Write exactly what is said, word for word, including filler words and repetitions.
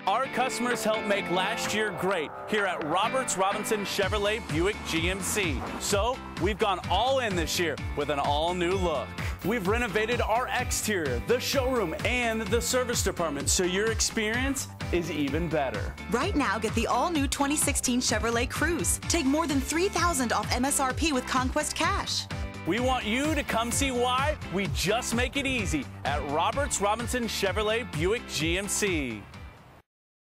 Our customers helped make last year great here at Roberts Robinson Chevrolet Buick G M C. So we've gone all in this year with an all-new look. We've renovated our exterior, the showroom, and the service department, so your experience is even better. Right now, get the all-new twenty sixteen Chevrolet Cruze. Take more than three thousand dollars off M S R P with Conquest Cash. We want you to come see why we just make it easy at Roberts Robinson Chevrolet Buick G M C.